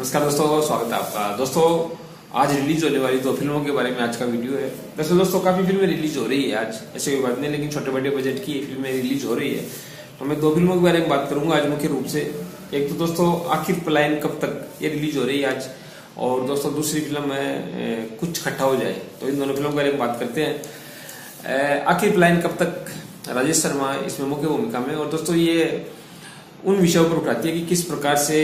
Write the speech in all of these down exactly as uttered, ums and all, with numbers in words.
नमस्कार दोस्तों, स्वागत है आपका। दोस्तों, आज रिलीज होने वाली दो फिल्मों के बारे में आज का वीडियो है। वैसे दोस्तों काफी फिल्में रिलीज हो रही है आज, ऐसे कोई बात नहीं, लेकिन छोटे बड़े बजट की फिल्में रिलीज हो रही है। तो मैं दो फिल्मों के बारे में बात करूंगा आज मुख्य रूप से। एक तो दोस्तों आखिर पलायन कब तक, ये रिलीज हो रही है आज। और दोस्तों दूसरी फिल्म है कुछ खट्टा हो जाए। तो इन दोनों फिल्मों के बारे में बात करते हैं। आखिर पलायन कब तक, राजेश शर्मा इसमें मुख्य भूमिका में। और दोस्तों ये उन विषयों पर उठाती है कि किस प्रकार से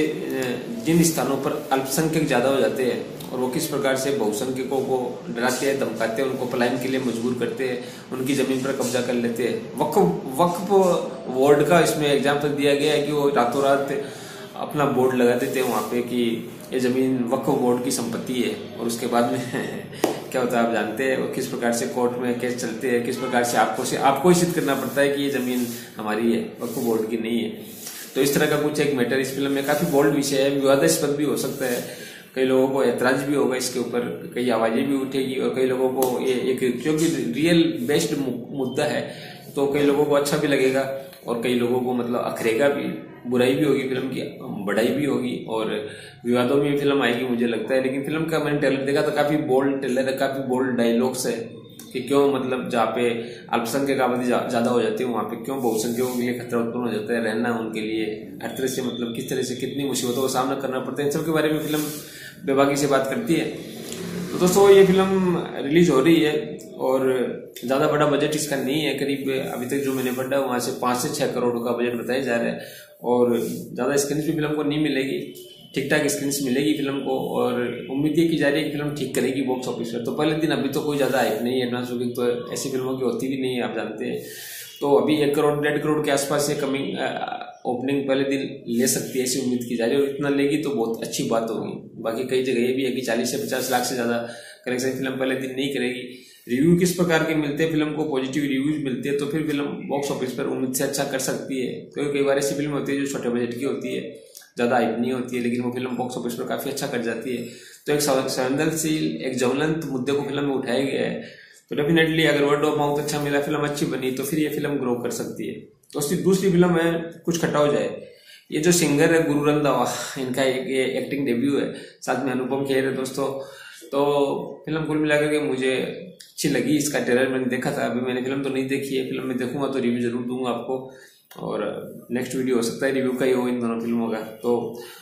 जिन स्थानों पर अल्पसंख्यक ज्यादा हो जाते हैं और वो किस प्रकार से बहुसंख्यकों को डराते हैं, धमकाते हैं, उनको पलायन के लिए मजबूर करते हैं, उनकी जमीन पर कब्जा कर लेते हैं। वक्फ वक्फ बोर्ड का इसमें एग्जाम्पल दिया गया है कि वो रातों रात अपना बोर्ड लगा देते हैं वहां पे कि ये जमीन वक्फ बोर्ड की संपत्ति है। और उसके बाद में क्या होता है आप जानते हैं, वो किस प्रकार से कोर्ट में केस चलते हैं, किस प्रकार से आपको से आपको सिद्ध करना पड़ता है कि ये जमीन हमारी है, वक्फ बोर्ड की नहीं है। तो इस तरह का कुछ एक मैटर इस फिल्म में काफी बोल्ड विषय है, विवादास्पद भी हो सकता है, कई लोगों को ऐतराज भी होगा इसके ऊपर, कई आवाजें भी उठेगी और कई लोगों को ये एक क्योंकि रियल बेस्ड मुद्दा है तो कई लोगों को अच्छा भी लगेगा और कई लोगों को मतलब अखरेगा भी, बुराई भी होगी फिल्म की, बढ़ाई भी होगी और विवादों में फिल्म आएगी मुझे लगता है। लेकिन फिल्म का मैंने ट्रेलर देखा तो काफी बोल्ड ट्रेलर है, काफी बोल्ड डायलॉग्स है कि क्यों मतलब जहाँ पे अल्पसंख्यक आबादी ज्यादा हो जाती है वहां पे क्यों बहुसंख्यकों के लिए खतरा उत्पन्न हो जाता है, रहना उनके लिए हर तरह से मतलब किस तरह से कितनी मुसीबतों का सामना करना पड़ता है, इन सब के बारे में फिल्म बेबाकी से बात करती है। तो दोस्तों ये फिल्म रिलीज हो रही है और ज्यादा बड़ा बजट इसका नहीं है, करीब अभी तक जो मैंने पढ़ा वहां से पांच से छह करोड़ का बजट बताया जा रहा है और ज्यादा स्क्रीन भी फिल्म को नहीं मिलेगी, ठीक ठाक स्क्रीन मिलेगी फिल्म को और उम्मीद ये की जा रही है कि फिल्म ठीक करेगी बॉक्स ऑफिस पर। तो पहले दिन अभी तो कोई ज्यादा हाइप नहीं है, एडवांस बुकिंग तो ऐसी फिल्मों की होती भी नहीं है आप जानते हैं। तो अभी एक करोड़ डेढ़ करोड़ के आसपास ये कमिंग ओपनिंग पहले दिन ले सकती है, ऐसी उम्मीद की जा रही है। और इतना लेगी तो बहुत अच्छी बात होगी। बाकी कई जगह ये भी है कि चालीस से पचास लाख से ज्यादा कलेक्शन फिल्म पहले दिन नहीं करेगी। रिव्यू किस प्रकार के मिलते हैं फिल्म को, पॉजिटिव रिव्यूज मिलते हैं तो फिर फिल्म बॉक्स ऑफिस पर उम्मीद से अच्छा कर सकती है। क्योंकि कई बार ऐसी फिल्म होती है जो छोटे बजट की होती है, ज्यादा हाइप नहीं होती है, लेकिन वो फिल्म बॉक्स ऑफिस पर काफी अच्छा कर जाती है। तो एक संवेदनशील, एक ज्वलंत मुद्दे को फिल्म में उठाया गया है। तो डेफिनेटली अगर वर्ड ऑफ माउथ अच्छा मिला, फिल्म अच्छी बनी तो फिर ये फिल्म ग्रो कर सकती है। तो उसकी दूसरी फिल्म है कुछ खट्टा हो जाए। ये जो सिंगर है गुरु रंधावा, इनका एक ये एक्टिंग डेब्यू है, साथ में अनुपम खेर है दोस्तों। तो फिल्म कुल मिलाकर के मुझे अच्छी लगी। इसका ट्रेलर मैंने देखा था, अभी मैंने फिल्म तो नहीं देखी है, फिल्म में देखूंगा तो रिव्यू जरूर दूंगा आपको और नेक्स्ट वीडियो हो सकता है रिव्यू का ही हो इन दोनों फिल्मों का। तो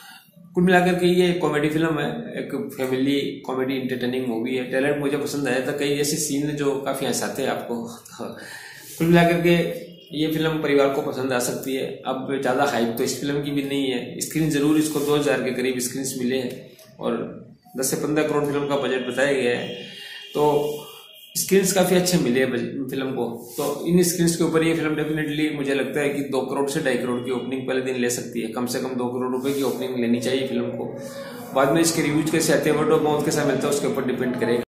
कुल मिलाकर के ये कॉमेडी फिल्म है, एक फैमिली कॉमेडी इंटरटेनिंग मूवी है। ट्रेलर मुझे पसंद आया था, कई ऐसे सीन जो काफी हंसाते हैं आपको। तो कुल मिलाकर के ये फिल्म परिवार को पसंद आ सकती है। अब ज्यादा हाइप तो इस फिल्म की भी नहीं है, स्क्रीन जरूर इसको दो हजार के करीब स्क्रीन मिले हैं और दस से पंद्रह करोड़ फिल्म का बजट बताया गया है। तो स्क्रीन्स काफी अच्छे मिले फिल्म को। तो इन स्क्रीन्स के ऊपर ये फिल्म डेफिनेटली मुझे लगता है कि दो करोड़ से ढाई करोड़ की ओपनिंग पहले दिन ले सकती है। कम से कम दो करोड़ रुपए की ओपनिंग लेनी चाहिए फिल्म को। बाद में इसके रिव्यूज कैसे आते हैं, वर्ड ऑफ माउथ कैसा मिलता है, उसके ऊपर डिपेंड करेगा।